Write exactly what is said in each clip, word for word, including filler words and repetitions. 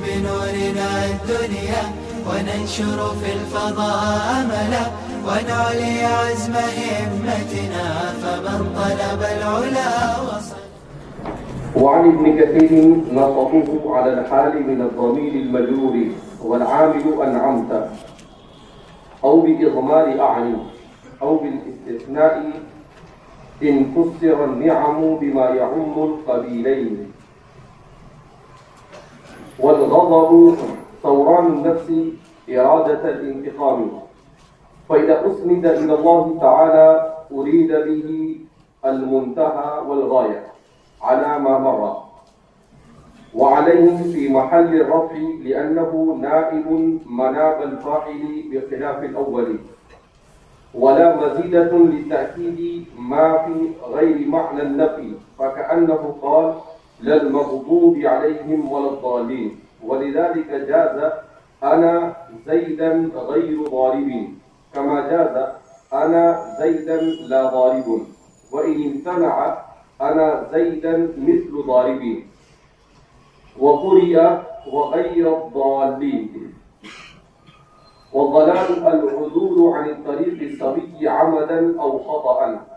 بنورنا الدنيا وننشر في الفضاء أملا ونعلي عزم همتنا فمن طلب العلا وصل. وعن ابن كثير نصبه على الحال من الضمير المجرور والعامل أنعمت أو بإضمار أعني أو بالاستثناء إن فسر النعم بما يعم القبيلين. والغضب ثوران النفس إرادة الانتقام، فإذا أسند إلى الله تعالى أريد به المنتهى والغاية على ما مر، وعليه في محل الرفع لأنه نائب مناب الفاعل بخلاف الأول، ولا مزيدة للتأكيد ما في غير معنى النفي، فكأنه قال لا المغضوب عليهم ولا الضالين، ولذلك جاز أنا زيدا غير ضارب كما جاز أنا زيدا لا ضارب، وإن امتنع أنا زيدا مثل ضارب، وقرئ وغير الضالين. والضلال العدول عن الطريق السوي عمدا أو خطأ.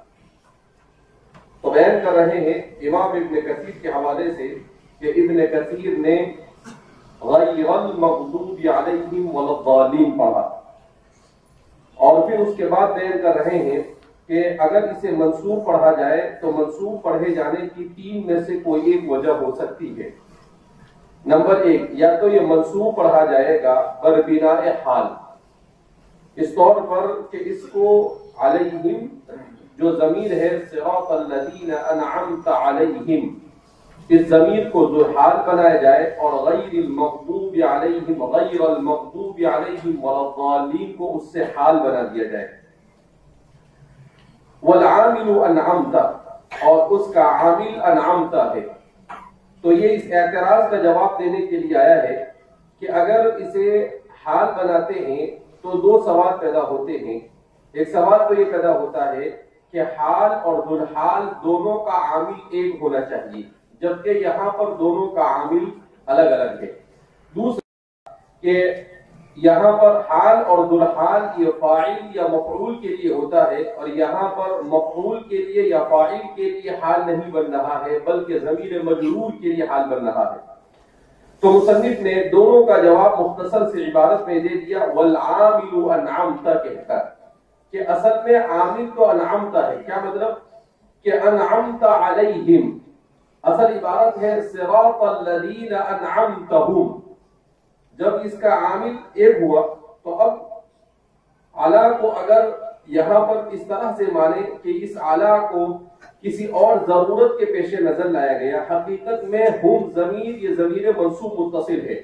تو بیان کر رہے ہیں امام ابن کثیر کے حوالے سے کہ ابن کثیر نے غیر المغضوب علیہم ولا الضالین پڑھا، اور پھر اس کے بعد بیان کر رہے ہیں کہ اگر اسے منصوب پڑھا جائے تو منصوب پڑھے جانے کی تین میں سے کوئی ایک وجہ ہو سکتی ہے۔ نمبر ایک، یا تو یہ منصوب پڑھا جائے گا بربناء حال، اس طور پر کہ اس کو علیہم جو ضمیر ہے صراط الذین انعمت علیہم، اس ضمیر کو ذو حال بنایا جائے، اور غیر المغضوب علیہم غیر المغضوب علیہم ولا الضالین کو اس سے حال بنا دیا جائے۔ والعامل انعمت، اور اس کا عامل انعمت ہے۔ تو یہ اس اعتراض کا جواب دینے کے لیے آیا ہے کہ اگر اسے حال بناتے ہیں تو دو سوال پیدا ہوتے ہیں۔ ایک سوال تو یہ پیدا ہوتا ہے کہ حال اور ذوالحال دونوں کا عامل ایک ہونا چاہیے، جبکہ یہاں پر دونوں کا عامل الگ الگ ہے۔ دوسرا کہ یہاں پر حال اور ذوالحال یہ فاعل یا مفعول کے لیے ہوتا ہے، اور یہاں پر مفعول کے لیے یا فاعل کے لیے حال نہیں بن رہا ہے بلکہ ضمیر مجرور کے لیے حال بن رہا ہے۔ تو مصنف نے دونوں کا جواب مختصر سے عبارت میں دے دیا والعامل انعمت کہہ کر، کہ اصل میں عامل تو انعمت ہے۔ کیا مطلب؟ کہ انعمت علیہم، اصل عبارت ہے صراط الذین انعمتہم۔ جب اس کا عامل ایک ہوا تو اب علا کو اگر یہاں پر اس طرح سے مانے کہ اس علا کو کسی اور ضرورت کے پیش نظر لایا گیا، حقیقت میں ہم ضمیر یہ ضمیر منصوب متصل ہے،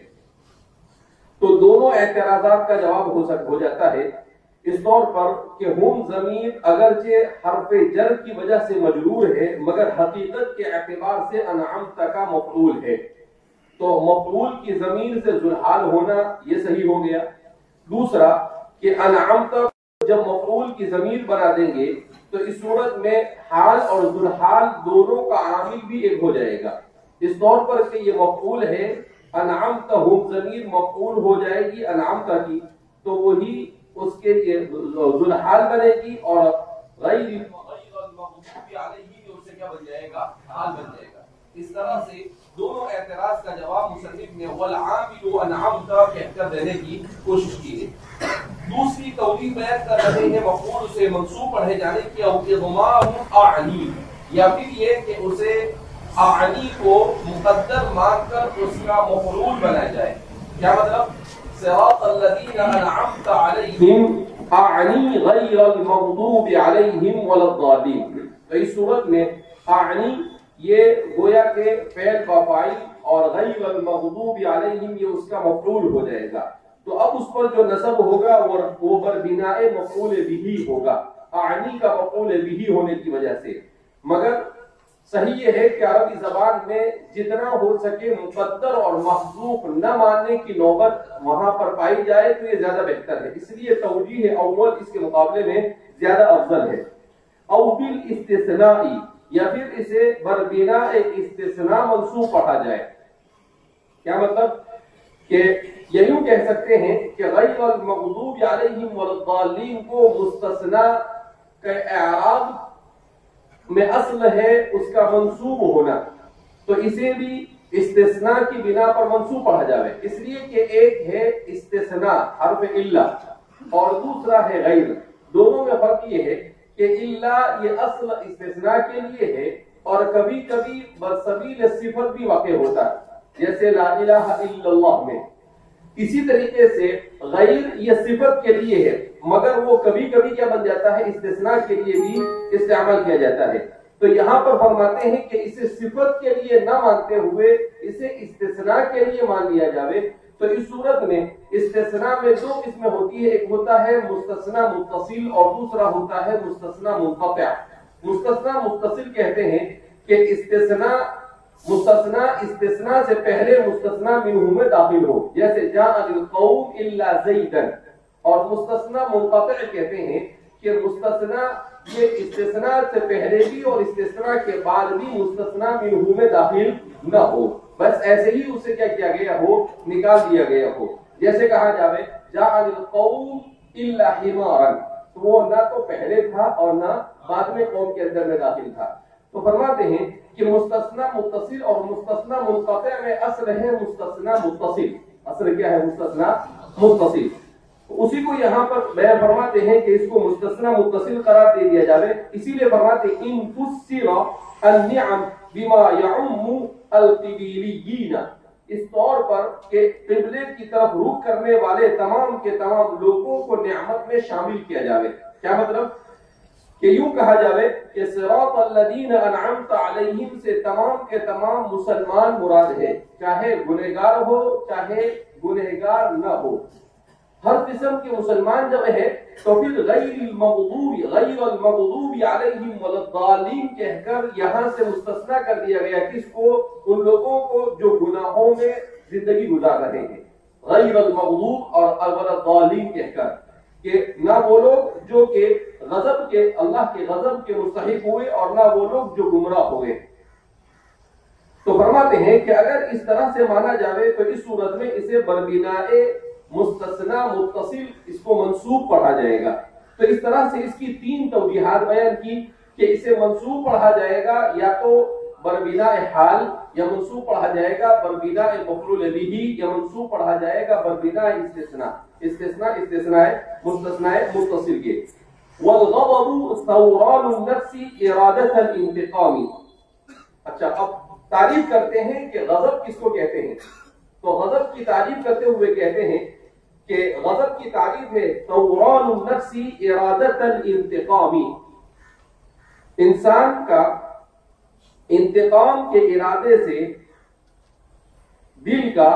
تو دونوں اعتراضات کا جواب ہو سک ہو جاتا ہے اس طور پر کہ ہم ضمیر اگرچہ حرف جر کی وجہ سے مجرور ہے مگر حقیقت کے اعتبار سے انعمت کا مفعول ہے، تو مفعول کی ضمیر سے ذوالحال ہونا یہ صحیح ہو گیا۔ دوسرا کہ انعمت جب مفعول کی ضمیر بنا دیں گے تو اس صورت میں حال اور ذوالحال دونوں کا عامل بھی ایک ہو جائے گا، اس طور پر کہ یہ مفعول ہے انعمت ہم ضمیر مفعول ہو جائے گی انعمت کی، تو وہی اس کے لیے ذوالحال بنے گی، اور غیر المغضوب علیہ جو اس سے کیا بن جائے گا؟ حال بن جائے گا۔ اس طرح سے دونوں اعتراض کا جواب مصنف نے والعامل انعمت کہہ کر دینے کی کوشش کی ہے۔ دوسری توجیہ بیان کر رہے ہیں مفعول سے منصوب پڑھے جانے کی، او اضمار اعنی، یا پھر یہ کہ اسے اعنی کو مقدر مان کر اس کا مفعول بنایا جائے۔ کیا مطلب؟ صراط الذین انعمت علیہم اعنی غیر المغضوب علیہم ولا الضالین۔ تو اس صورت میں اعنی یہ گویا کہ فعل کا فاعل اور غیر المغضوب علیہم یہ اس کا مفعول ہو جائے گا، تو اب اس پر جو نصب ہوگا وہ بربناء مفعول بہ ہوگا، اعنی کا مفعول بہ ہونے کی وجہ سے۔ مگر صحیح یہ ہے کہ عربی زبان میں جتنا ہو سکے مقدر اور محذوف نہ ماننے کی نوبت وہاں پر پائی جائے تو یہ زیادہ بہتر ہے، اس لیے توجیہ اول اس کے مقابلے میں زیادہ افضل ہے۔ او بالاستثناء، یا پھر اسے بربناء استثناء منصوب پڑھا جائے۔ کیا مطلب؟ کہ یہ یوں کہہ سکتے ہیں کہ غیر المغضوب علیہم والضالین کو مستثنا کا اعراب میں اصل ہے اس کا منصوب ہونا، تو اسے بھی استثناء کی بنا پر منصوب پڑھا جاوے، اس لیے کہ ایک ہے استثناء حرف الا اور دوسرا ہے غیر. دونوں میں فرق یہ ہے کہ الا یہ اصل استثناء کے لیے ہے اور کبھی کبھی بسبیل صفت بھی واقع ہوتا ہے، جیسے لا الہ الا اللہ میں. اسی طریقے سے غیر یہ صفت کے لیے ہے مگر وہ کبھی کبھی کیا بن جاتا ہے، استثناء کے لیے بھی استعمال کیا جاتا ہے. تو یہاں پر فرماتے ہیں کہ اسے صفت کے لیے نہ مانتے ہوئے اسے استثناء کے لیے مان لیا جاوے. تو اس صورت میں استثناء میں دو قسمیں ہوتی ہے، ایک ہوتا ہے مستثنیٰ متصل اور دوسرا ہوتا ہے مستثنیٰ منقطع. مستثنیٰ متصل کہتے ہیں کہ استثناء مستثنیٰ استثناء سے پہلے مستثنیٰ منہ میں داخل ہو، جیسے جاء القوم الا زیدا. اور مستثنیٰ منقطع کہتے ہیں کہ مستثنیٰ یہ استثناء سے پہلے بھی اور استثناء کے بعد بھی مستثنیٰ منہ میں داخل نہ ہو، بس ایسے ہی اسے کیا کیا گیا ہو، نکال دیا گیا ہو. جیسے کہا جاوے جاء القوم الا حمارا، تو وہ نہ تو پہلے تھا اور نہ بعد میں قوم کے اندر میں داخل تھا. تو فرماتے ہیں کہ مستثنیٰ متصل اور مستثنیٰ منقطع میں اصل ہے مستثنیٰ متصل. اصل کیا ہے؟ مستثنیٰ متصل. اسی کو یہاں پر بیان فرماتے ہیں کہ اس کو مستثنیٰ متصل قرار دے دیا جاوے، اسی لیے فرماتے ہیں ان فسر النعم بما يعم القبیلیین، اس طور پر کہ قبلے کی طرف رخ کرنے والے تمام کے تمام لوگوں کو نعمت میں شامل کیا جاوے. کیا مطلب؟ کہ یوں کہا جاوے کہ صراط الذین انعمت علیہم سے تمام کے تمام مسلمان مراد ہے، چاہے گنہگار ہو چاہے گنہگار نہ ہو. ہر قسم کے مسلمان جب ہے تو پھر غیر المغضوب غیر المغضوب علیہم والضالین کہہ کر یہاں سے مستثنیٰ کر دیا گیا کس کو؟ ان لوگوں کو جو گناہوں میں زندگی گزار رہے ہیں. غیر المغضوب اور والضالین کہہ کر کہ نہ وہ لوگ جو کہ غضب کے اللہ کے غضب کے مستحق ہوئے اور نہ وہ لوگ جو گمراہ ہوئے. تو فرماتے ہیں کہ اگر اس طرح سے مانا جاوے تو اس صورت میں اسے بربنائے مستثنیٰ متصل اس کو منصوب پڑھا جائے گا. تو اس طرح سے اس کی تین توضیحات بیان کی کہ اسے منصوب پڑھا جائے گا یا تو بربناء حال، یا منصوب پڑھا جائے گا بربناء مفعول بہ، یا منصوب پڑھا جائے گا بربناء استثناء. استثناء استثناء مستثناء متصل کے. والغضب ثوران النفس ارادة الانتقام. اچھا اب تعریف کرتے ہیں کہ غضب کس کو کہتے ہیں. تو غضب کی تعریف کرتے ہوئے کہتے ہیں کہ غضب کی تعریف ہے ثوران النفس ارادة الانتقام، انسان کا انتقام کے ارادے سے دل کا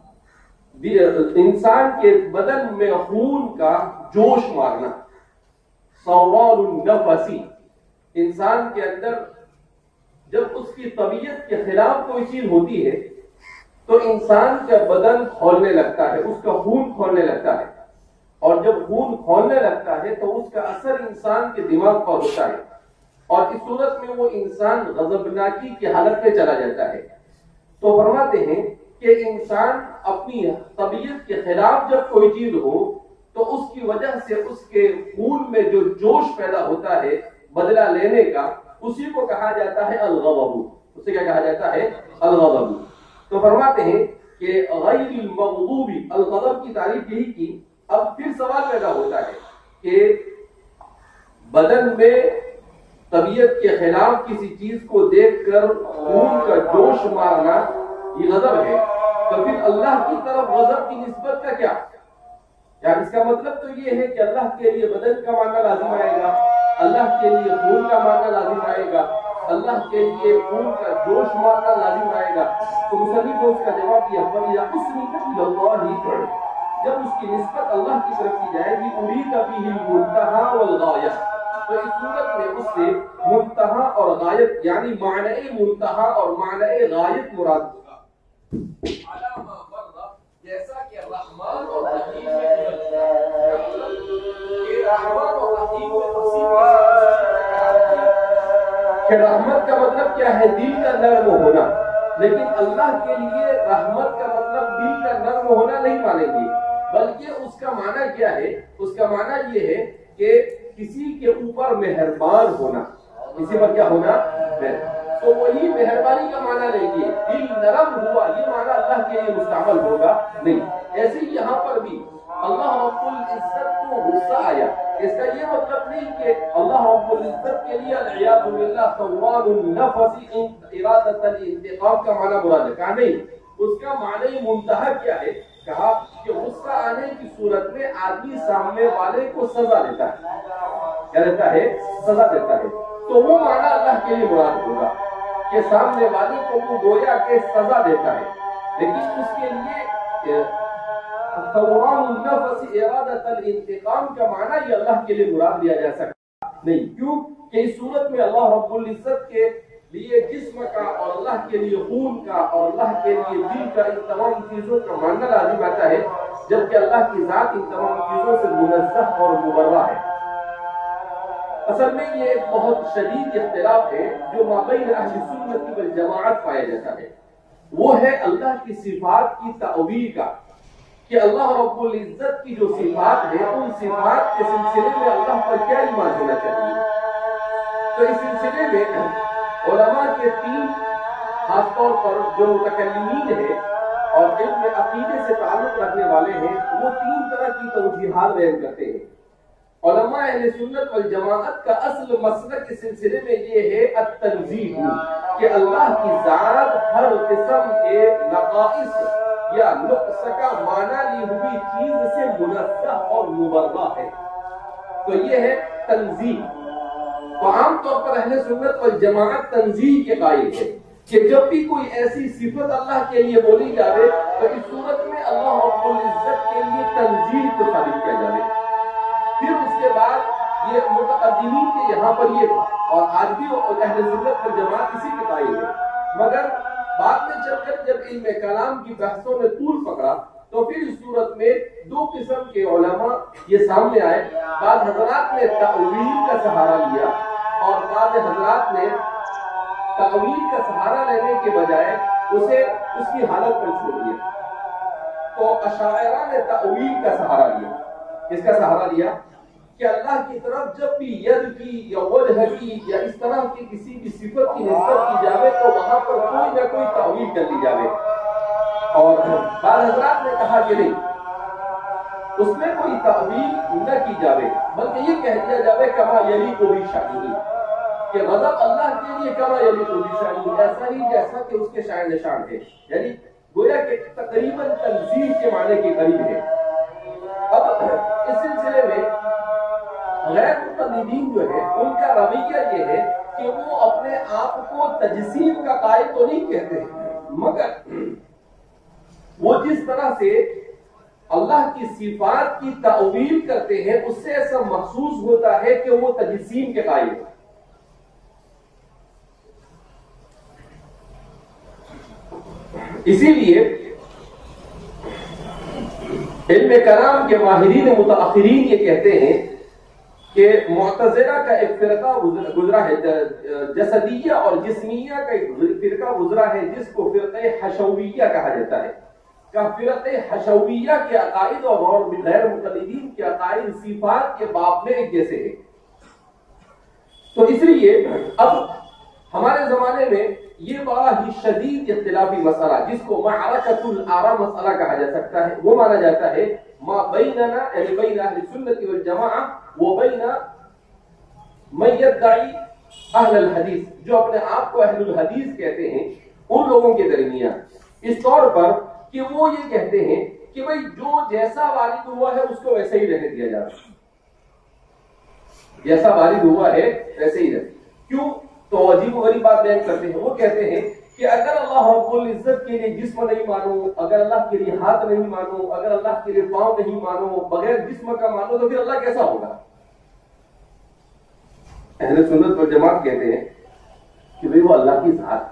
انسان کے بدن میں خون کا جوش مارنا. ثوران النفس، انسان کے اندر جب اس کی طبیعت کے خلاف کوئی چیز ہوتی ہے تو انسان کا بدن کھولنے لگتا ہے، اس کا خون کھولنے لگتا ہے، اور جب خون کھولنے لگتا ہے تو اس کا اثر انسان کے دماغ پر ہوتا ہے، اور اس صورت میں وہ انسان غضبناکی کی حالت میں چلا جاتا ہے. تو فرماتے ہیں کہ انسان اپنی طبیعت کے خلاف جب کوئی چیز ہو تو اس کی وجہ سے اس کے خون میں جو جوش پیدا ہوتا ہے بدلہ لینے کا، اسی کو کہا جاتا ہے الغضب. اسے کیا کہا جاتا ہے؟ الغضب. تو فرماتے ہیں کہ غیر المغضوب، الغضب کی تعریف یہی کی. اب پھر سوال پیدا ہوتا ہے کہ بدن میں طبیعت کے خلاف کسی چیز کو دیکھ کر خون کا جوش مارنا یہ غضب ہے، تو پھر اللہ کی طرف غضب کی نسبت کا کیا؟ یعنی اس کا مطلب تو یہ ہے کہ اللہ کے لیے بدن کا ماننا لازم آئے گا، اللہ کے لیے خون کا ماننا لازم آئے گا، اللہ کے لیے خون کا جوش مارنا لازم آئے گا. تو مصنف نے اس کا جواب دیا فَإِذَا أُسْنِدَتْ إِلَى اللَّهِ، جب اس کی نسبت اللہ کی طرف کی جائے گی اُرِيدَ بِهِ الْمُنتَهَى وَالْغَایَةُ، تو اس صورت میں اس سے منتہا اور غایت یعنی معنی منتہا اور معنی غایت مراد ہوگا. علامہ مرہ جیسا کہ رحمان اور رحیم کہ رحمان اور رحیم کہ رحمت کا مطلب کیا ہے؟ دل کا نرم ہونا. لیکن اللہ کے لیے رحمت کا مطلب دل کا نرم کو ہونا نہیں مانیں گے، بلکہ اس کا معنی کیا ہے؟ اس کا معنی یہ ہے کہ کسی کے اوپر مہربان ہونا، کسی پر کیا ہونا؟ تو وہی مہربانی کا معنی لیں گے، دل نرم ہوا، یہ معنی اللہ کے لیے مستعمل ہوگا نہیں۔ ایسے ہی یہاں پر بھی اللہ رب العزت کو غصہ آیا، اس کا یہ مطلب نہیں کہ اللہ رب العزت کے لیے العیاذ باللہ طوال النفس ارادۃ الانتقام کا معنی مراد ہے، کہا نہیں، اس کا معنی منتہا کیا ہے؟ کہا کہ غصہ آنے کی صورت میں آدمی سامنے والے کو سزا دیتا ہے، کیا دیتا ہے؟ سزا دیتا ہے، تو وہ معنی اللہ کے لیے مراد ہوگا کہ سامنے والے کو وہ گویا کہ سزا دیتا ہے، لیکن اس کے لیے طوال النفس ارادۃ الانتقام کا معنی یہ اللہ کے لیے مراد لیا جا سکتا نہیں، کیوں کہ اس صورت میں اللہ رب العزت کے لیے جسم کا اور اللہ کے لیے خون کا اور اللہ کے لیے دل کا ان تمام چیزوں کا ماننا لازم آتا ہے، جبکہ اللہ کی ذات ان تمام چیزوں سے منزہ اور مبرہ ہے۔ اصل میں یہ ایک بہت شدید اختلاف ہے جو مابین اہل سنت والجماعت پایا جاتا ہے، وہ ہے اللہ کی صفات کی تأویل کا، کہ اللہ رب العزت کی جو صفات ہے ان صفات کے سلسلے میں اللہ پر کیا ایمان ہونا چاہیے۔ تو اس سلسلے میں علماء کے تین، خاص طور پر جو متکلمین ہیں اور علم عقیدے سے تعلق رکھنے والے ہیں، وہ تین طرح کی توجیحات بیان کرتے ہیں۔ علماء اہل سنت والجماعت کا اصل مسلک کے سلسلے میں یہ ہے التنزیہ، کہ اللہ کی ذات ہر قسم کے نقائص یا نقص کا معنی لی ہوئی چیز سے منزہ اور مبرہ ہے، تو یہ ہے تنزیہ۔ تو عام طور پر اہل سنت والجماعت تنزیہ کے قائل ہے کہ جب بھی کوئی ایسی صفت اللہ کے لیے بولی جاوے تو اس صورت میں اللہ رب العزت کے لیے تنزیہ کو ثابت کیا جاوے۔ پھر اس کے بعد یہ متقدمین کے یہاں پر یہ تھا، اور آج بھی اہل سنت والجماعت اسی کے قائل ہے، مگر بعد میں چل کر جب علم کلام کی بحثوں نے طول پکڑا تو پھر اس صورت میں دو قسم کے علماء یہ سامنے آئے، بعض حضرات نے تأویل کا سہارا لیا اور بعض حضرات نے تأویل کا سہارا لینے کے بجائے اسے اس کی حالت پر چھوڑ دیا۔ تو اشاعرہ نے تأویل کا سہارا لیا، اس کا سہارا لیا کہ اللہ کی طرف جب بھی ید کی یا وجہ کی یا اس طرح کی کسی بھی صفت کی نسبت کی جاوے تو وہاں پر کوئی نہ کوئی تأویل کر دی جاوے، اور بعض حضرات نے کہا کہ نہیں، اس میں کوئی تأویل نہ کی جاوے، بلکہ یہ کہہ دیا جاوے کما یلیق بشأنہ، کہ غضب اللہ کے لیے کما یلیق بشأنہ، ایسا ہی جیسا کہ اس کے شان نشان ہے، یعنی گویا کہ تقریباً تنزیہ کے معنی کے قریب ہے۔ اب اس سلسلے میں غیر مقلدین جو ہے ان کا رویہ یہ ہے کہ وہ اپنے آپ کو تجسیم کا قائل تو نہیں کہتے، مگر وہ جس طرح سے اللہ کی صفات کی تأویل کرتے ہیں اس سے ایسا محسوس ہوتا ہے کہ وہ تجسیم کے قائل ہیں۔ اسی لیے علم کلام کے ماہرین متاخرین یہ کہتے ہیں کہ معتزلہ کا ایک فرقہ گزرا ہے، جسدیہ اور جسمیہ کا ایک فرقہ گزرا ہے جس کو فرقہ حشویہ کہا جاتا ہے، کہ فرقہ حشویہ کے عقائد اور غیر مقلدین کے عقائد صفات کے باب میں ایک جیسے ہیں۔ تو اس لیے اب ہمارے زمانے میں یہ بڑا ہی شدید اختلافی مسئلہ جس کو معرکۃ الآراء مسئلہ کہا جا سکتا ہے، وہ مانا جاتا ہے ما بیننا یعنی بین اہل سنت والجماعہ و بین من یدعی اہل الحدیث، جو اپنے آپ کو اہل الحدیث کہتے ہیں، ان لوگوں کے درمیان اس طور پر کہ وہ یہ کہتے ہیں کہ بھئی جو جیسا وارد ہوا ہے اس کو ویسے ہی رہنے دیا جاتا ہے، جیسا وارد ہوا ہے ویسے ہی رہے۔ کیوں؟ تو عجیب و غریب بات بیان کرتے ہیں، وہ کہتے ہیں کہ اگر اللہ رب العزت کے لیے جسم نہیں مانو، اگر اللہ کے لیے ہاتھ نہیں مانو، اگر اللہ کے لیے پاؤں نہیں مانو، بغیر جسم کا مانو تو پھر اللہ کیسا ہوگا؟ اہل سنت والجماعت کہتے ہیں کہ بھئی وہ اللہ کی ذات،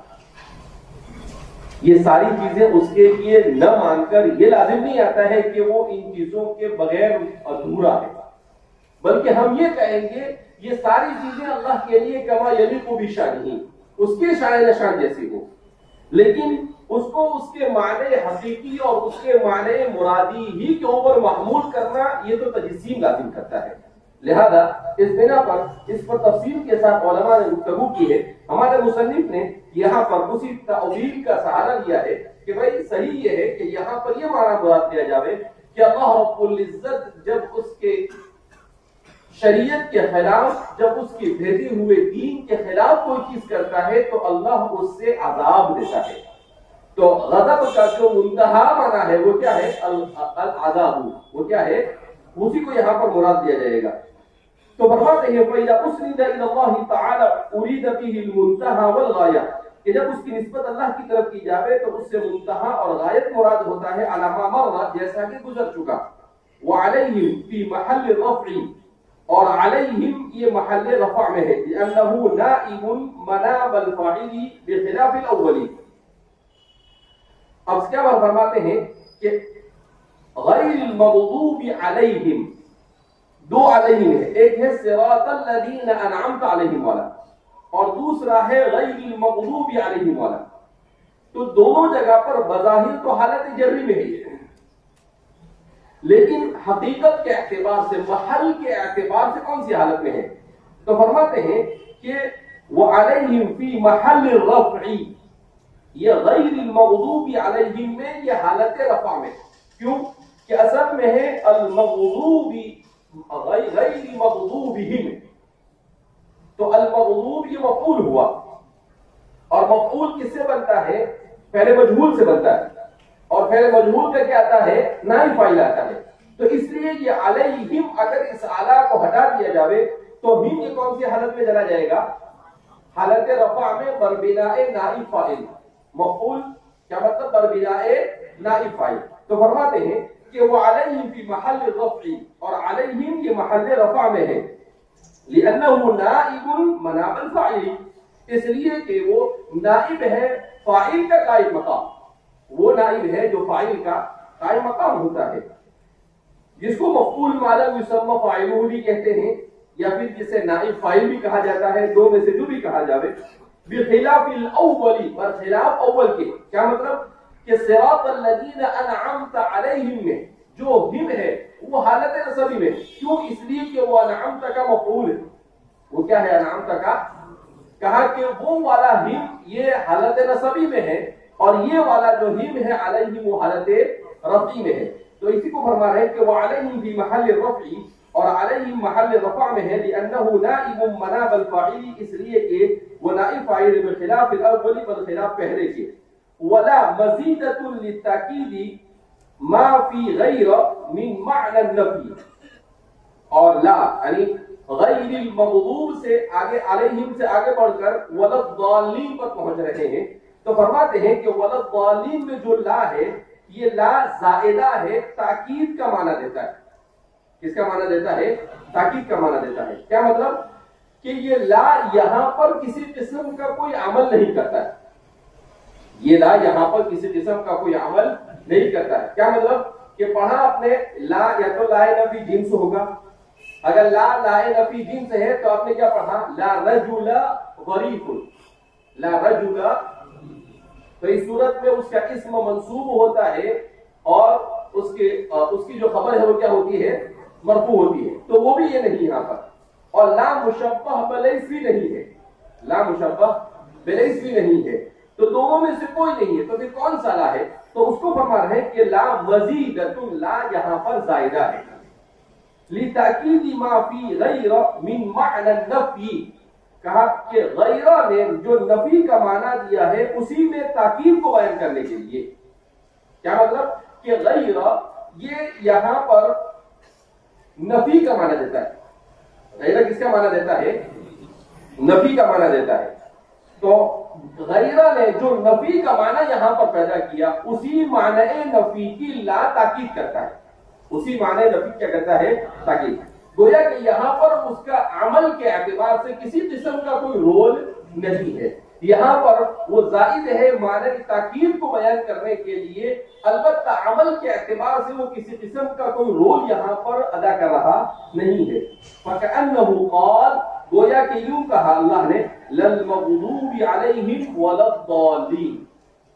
یہ ساری چیزیں اس کے لیے نہ مان کر یہ لازم نہیں آتا ہے کہ وہ ان چیزوں کے بغیر ادھورا ہے، بلکہ ہم یہ کہیں گے یہ ساری چیزیں اللہ کے لیے کما یلیق بشأنہ، اس کے شان نشان جیسی ہو۔ لیکن اس کو اس کے معنی حقیقی اور اس کے معنی مرادی ہی کے اوپر محمول کرنا یہ تو تجسیم لازم کرتا ہے. لہذا اس بنا پر اس پر تفصیل کے ساتھ علماء نے گفتگو کی ہے. ہمارے مصنف نے یہاں پر اسی تعویل کا سہارا لیا ہے کہ بھائی صحیح یہ ہے کہ یہاں پر یہ معنی مراد دیا جاوے کہ اللہ رب العزت جب اس کے شریعت کے خلاف، جب اس کے بھیجے ہوئے دین کے خلاف کوئی چیز کرتا ہے تو اللہ اس سے عذاب دیتا ہے. تو غضب کا جو منتہا معنی ہے وہ کیا ہے؟ العذاب. وہ کیا ہے؟ اسی کو یہاں پر مراد دیا جائے گا. تو فرماتے ہیں فَإِذَا أُسْنِدَ إِلَى اللَّهِ تَعَالَى أُرِيدَ بِهِ الْمُنْتَهَى وَالْغَایَةُ کہ جب اس کی نسبت اللہ کی طرف کی جاوے تو اس سے منتہا اور غایت مراد ہوتا ہے عَلَى مَا مَرَّ جیسا کہ گزر چکا. وَعَلَيْهِمْ فِي مَحَلِّ الرَّفْعِ اور علیہم یہ محل رفع میں ہے لأنه نائب مناب الفاعل بخلاف الاول. اب کیا فرماتے ہیں کہ غیر المغضوب علیہم، دو علیہم ہے، ایک ہے صراط الذین انعمت علیہم والا اور دوسرا ہے غیر المغضوب علیہم والا. تو دونوں جگہ پر بظاہر تو حالت جری میں ہے، لیکن حقیقت کے اعتبار سے، محل کے اعتبار سے کون سی حالت میں ہے؟ تو فرماتے ہیں کہ وَعَلَيْهِمْ فِي مَحَلِّ الرَّفْعِ یہ غیر المغضوب علیہم میں یہ حالت رفع میں. کیوں کہ اصل میں ہے المغضوب غیر مغضوبہم، تو المغضوب یہ مفعول ہوا اور مفعول کس سے بنتا ہے؟ پہلے مجہول سے بنتا ہے اور پھر مجہول کا کیا آتا ہے؟ نائب فاعل آتا ہے. تو اس لیے یہ علیہم اگر اس اعلیٰ کو ہٹا دیا جاوے تو ہم یہ کون سی حالت میں چلا جائے گا؟ حالت رفع میں بربناء نائب فاعل. مفعول کیا مطلب؟ بربناء نائب فاعل. تو فرماتے ہیں کہ وہ علیہم فی محل الرفع اور علیہم یہ محل رفع میں ہے لأنه نائب مناب الفاعل، اس لیے کہ وہ نائب ہے فاعل کا قائم مقام. وہ نائب ہے جو فاعل کا قائم مقام ہوتا ہے، جس کو مفعول ما لم یسمى فاعلہ بھی کہتے ہیں یا پھر جسے نائب فاعل بھی کہا جاتا ہے، دو میں سے جو بھی کہا جاوے. بخلاف الاول برخلاف اول کے. کیا مطلب؟ کہ صراط الذین انعمت علیہم میں جو ہم ہے وہ حالت نصبی میں. کیوں؟ اس لیے کہ وہ انعمت کا مفعول ہے. وہ کیا ہے؟ انعمت کا. کہا کہ وہ والا ہم یہ حالت نصبی میں ہے اور یہ والا جو ہم ہے علیہم وہ حالت رفعی میں ہے. تو اسی کو فرما رہے ہیں کہ وہ علیہم فی محل الرفع اور علیہم محل رفع میں ہے لأنه نائب مناب الفاعل، اس لیے کہ وہ نائب فاعل بخلاف الاول بالخلاف پہلے کے. ولا مزیدۃ للتاکید ما فی غیر من معنى النفی، اور لا یعنی غیر المغضوب سے آگے علیہم سے آگے بڑھ کر ولا الضالین پر پہنچ رہے ہیں. تو فرماتے ہیں کہ ولا الضالین میں جو لا ہے یہ لا زائدہ ہے، تاکید کا معنی دیتا ہے. کس کا معنی دیتا ہے؟ تاکید کا معنی دیتا ہے. کیا مطلب؟ کہ یہ لا یہاں پر کسی قسم کا کوئی عمل نہیں کرتا ہے. یہ لا یہاں پر کسی قسم کا کوئی عمل نہیں کرتا ہے. کیا مطلب؟ کہ پڑھا آپ نے لا یا تو لا نفی جنس ہوگا. اگر لا لا نفی جنس ہے تو آپ نے کیا پڑھا؟ لا رجل غریب، لا رجل. تو اس صورت میں اس کا اسم منصوب ہوتا ہے اور اس کے اس کی جو خبر ہے وہ کیا ہوتی ہے؟ مرفوع ہوتی ہے. تو وہ بھی یہ نہیں یہاں پر. اور لا مشبہ بلیس بھی نہیں ہے، لا مشبہ بلیس بھی نہیں ہے. تو دونوں میں سے کوئی نہیں ہے. تو پھر کون سا لا ہے؟ تو اس کو فرما رہے ہیں کہ لا مزیدۃ، لا یہاں پر زائدہ ہے. لتاکید ما فی غیر من معنی النفی، کہا کہ غیرہ نے جو نفی کا معنی دیا ہے اسی میں تاکید کو بیان کرنے کے لیے. کیا مطلب؟ کہ غیرہ یہ یہاں پر نفی کا معنی دیتا ہے. غیرہ کس کا معنی دیتا ہے؟ نفی کا معنی دیتا ہے. تو غیرہ نے جو نفی کا معنی یہاں پر پیدا کیا اسی معنی نفی کی لا تاکید کرتا ہے. اسی معنی نفی کیا کرتا ہے؟ تاکید. گویا کہ یہاں پر اس کا عمل کے اعتبار سے کسی قسم کا کوئی رول نہیں ہے. یہاں پر وہ زائد ہے معنی تاکید کو بیان کرنے کے لیے، البتہ عمل کے اعتبار سے وہ کسی قسم کا کوئی رول یہاں پر ادا کر رہا نہیں ہے. فَكَأَنَّهُ قَالَ، گویا کہ یوں کہا اللہ نے، لَلْمَغْضُوبِ عَلَيْهِمْ وَلَا الضَّالِّينَ،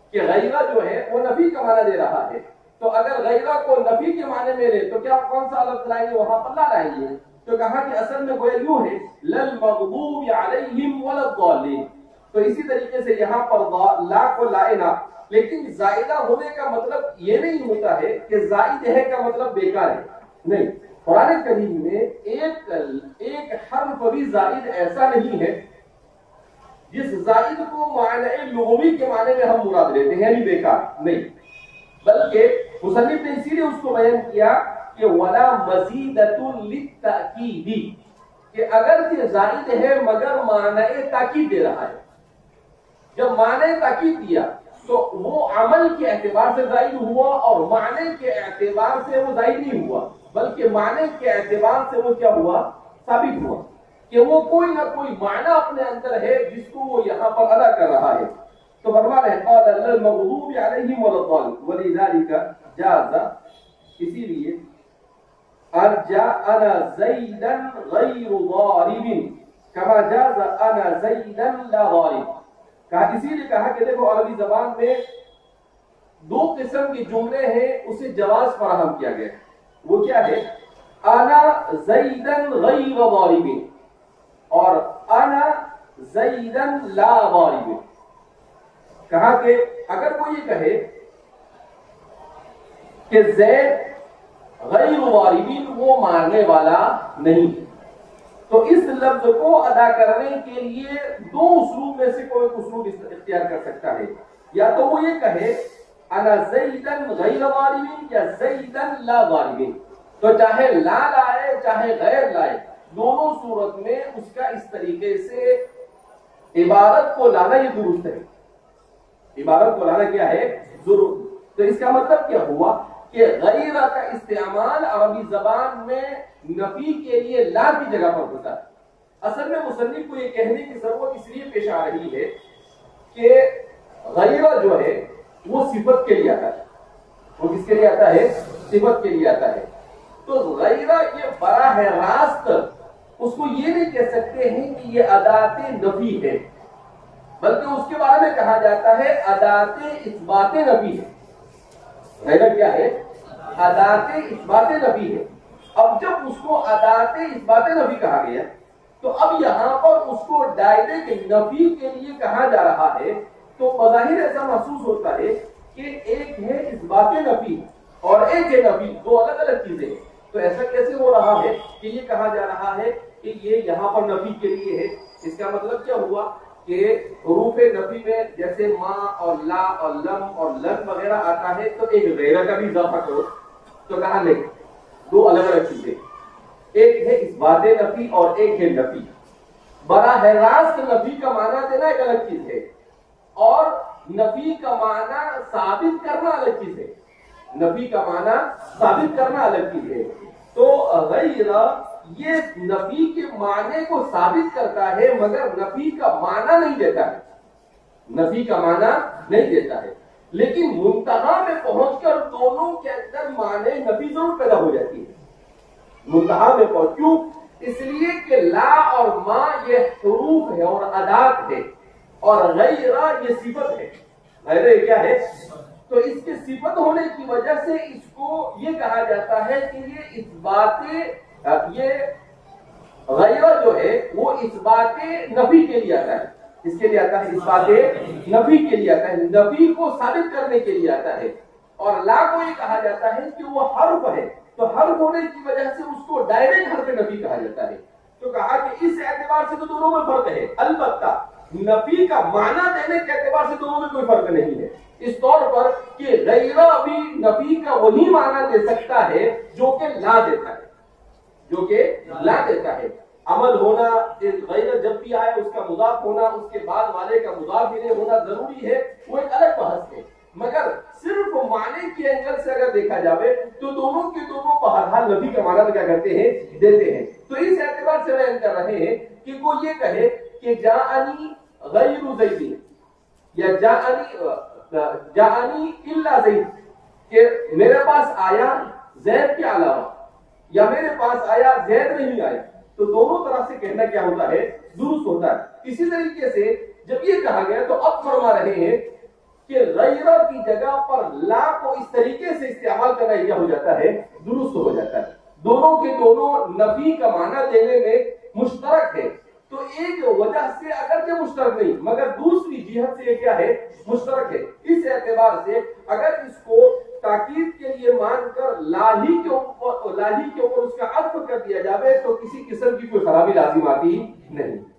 کہ غیرہ جو ہے وہ نفی کا معنی دے رہا ہے، تو اگر غیرہ کو نفی کے معنی میں لے تو کیا کون سا لفظ لائیں گے؟ وہاں پر لا لائیں گے. تو کہا کہ اصل میں گویا یوں ہے للمغضوب علیہم ولا الضالین. تو اسی طریقے سے یہاں پر لا کو لائے نا، لیکن زائدہ ہونے کا مطلب یہ نہیں ہوتا ہے کہ زائد ہے کا مطلب بیکار ہے، نہیں. قرآن کریم میں ایک ایک حرف بھی زائد ایسا نہیں ہے جس زائد کو معنی لغوی کے معنی میں ہم مراد لیتے ہیں، یعنی بیکار نہیں، بلکہ مصنف نے اسی لیے اس کو بیان کیا کہ ولا مزیدۃ للتأکید، کہ اگر یہ زائد ہے مگر معنی تاکید دے رہا ہے. جب معنی تاکید دیا تو وہ عمل کے اعتبار سے زائد ہوا اور معنی کے اعتبار سے وہ زائد نہیں ہوا، بلکہ معنی کے اعتبار سے وہ کیا ہوا؟ ثابت ہوا کہ وہ کوئی نہ کوئی معنی اپنے اندر ہے جس کو وہ یہاں پر ادا کر رہا ہے. تو فرما رہے قال المغضوب علیہم ولا الضالین ولذلك جاز، اسی لیے ان جاءنا زیدا غیر ضارب کما جاز انا زیدا لا ضارب. کہا اسی لیے کہا کہ دیکھو عربی زبان میں دو قسم کے جملے ہیں اسے جواز فراہم کیا گیا. وہ کیا ہے؟ انا زیدا غیر ضارب اور انا زیدا لا ضارب. کہا کہ اگر کوئی یہ کہے کہ زید غیر ضاربین، وہ مارنے والا نہیں، تو اس لفظ کو ادا کرنے کے لیے دو اسلوب میں سے کوئی اسلوب اختیار کر سکتا ہے. یا تو وہ یہ کہے انا زیدا غیر ضاربین یا زیدا لا ضاربین، تو چاہے لا لائے چاہے غیر لائے، دونوں صورت میں اس کا اس طریقے سے عبارت کو لانا یہ درست ہے. عبارت کو لانا کیا ہے؟ ضرور. تو اس کا مطلب کیا ہوا کہ غیرہ کا استعمال عربی زبان میں نفی کے لیے لا کی جگہ پر ہوتا ہے. اصل میں مصنف کو یہ کہنے کی ضرورت اس لیے پیش آ رہی ہے کہ غیرہ جو ہے وہ صفت کے لیے آتا ہے. وہ کس کے لیے آتا ہے؟ صفت کے لیے آتا ہے. تو غیرہ یہ براہ راست اس کو یہ نہیں کہہ سکتے ہیں کہ یہ ادات نفی ہے، بلکہ اس کے بارے میں کہا جاتا ہے ادات اثبات نفی ہے. غیرہ کیا ہے؟ ادات اثبات نفی ہے. اب جب اس کو ادات اثبات نفی کہا گیا تو اب یہاں پر اس کو ڈائریکٹ نفی کے لیے کہا جا رہا ہے، تو بظاہر ایسا محسوس ہوتا ہے کہ ایک ہے اثبات نفی اور ایک ہے نفی، دو الگ الگ چیزیں ہیں. تو ایسا کیسے ہو رہا ہے کہ یہ کہا جا رہا ہے کہ یہ یہاں پر نفی کے لیے ہے؟ اس کا مطلب کیا ہوا کہ حروف نفی میں جیسے ما اور لا اور لم اور لن وغیرہ آتا ہے تو ایک غیرہ کا بھی اضافہ کرو. تو کہا نہیں، دو الگ الگ چیزیں، ایک ہے اثبات نفی اور ایک ہے نفی. براہ راست نفی کا معنی دینا ایک الگ چیز ہے اور نفی کا معنی ثابت کرنا الگ چیز ہے. نفی کا معنی ثابت کرنا الگ چیز ہے. تو غیرہ یہ نفی کے معنی کو ثابت کرتا ہے مگر نفی کا معنی نہیں دیتا ہے، نفی کا معنی نہیں دیتا ہے. لیکن منتہا میں پہنچ کر دونوں کے اندر معنی نفی ضرور پیدا ہو جاتی ہے. منتہا میں پہنچ کیوں؟ اس لیے کہ لا اور ما یہ حروف ہے اور ادات ہے اور غیرہ یہ صفت ہے. غیرہ کیا ہے؟ تو اس کے صفت ہونے کی وجہ سے اس کو یہ کہا جاتا ہے کہ یہ اثبات، یہ غیرہ جو ہے وہ اثبات نفی کے لیے آتا ہے. اس کے لیے آتا ہے اثبات نفی کے لیے آتا ہے، نفی کو ثابت کرنے کے لیے آتا ہے. اور لا کو یہ کہا جاتا ہے کہ وہ حرف ہے، تو حرف ہونے کی وجہ سے اس کو ڈائریکٹ حرف نفی کہا جاتا ہے. تو کہا کہ اس اعتبار سے تو دونوں میں فرق ہے، البتہ نفی کا معنی دینے کے اعتبار سے دونوں میں کوئی فرق نہیں ہے. اس طور پر کہ غیرہ بھی نفی کا وہی معنی دے سکتا ہے جو کہ لا دیتا ہے، جو کہ لا دیتا ہے. عمل ہونا، غیرہ جب بھی آئے اس کا مضاف ہونا، اس کے بعد والے کا مضاف الیہ ہونا ضروری ہے، وہ ایک الگ بحث ہے. مگر صرف معنی کے اینگل سے اگر دیکھا جائے تو دونوں کے دونوں بہرحال نفی کا معنی کیا کرتے ہیں؟ دیتے ہیں. تو اس اعتبار سے بیان کر رہے ہیں کہ کوئی یہ کہے کہ جاءنی غیر زید یا جاءنی جاءنی الا زید، کہ میرے پاس آیا زید کے علاوہ یا میرے پاس آیا زید نہیں آیا، تو دونوں طرح سے کہنا کیا ہوتا ہے؟ درست ہوتا ہے. اسی طریقے سے جب یہ کہا گیا تو اب فرما رہے ہیں کہ غیرہ کی جگہ پر لا کو اس طریقے سے استعمال کرنا یہ ہو جاتا ہے درست ہو جاتا ہے. دونوں کے دونوں نفی کا معنی دینے میں مشترک ہے. تو ایک وجہ سے اگرچہ مشترک نہیں مگر دوسری جہت سے کیا ہے مشترک ہے. اس اعتبار سے اگر اس کو تاکید کے لیے مان کر لاہی کے اوپر لاہی کے اوپر اس کا عطف کر دیا جاوے تو کسی قسم کی کوئی خرابی لازم آتی نہیں.